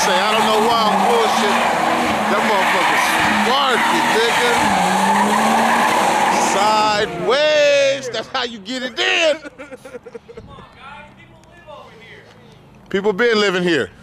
say, I don't know why I'm bullshit. That motherfucker sideways. That's how you get it in. Come on, guys. People live over here. People been living here.